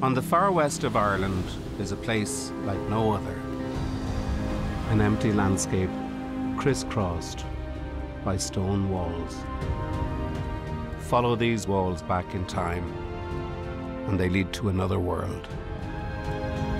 On the far west of Ireland is a place like no other. An empty landscape crisscrossed by stone walls. Follow these walls back in time, and they lead to another world.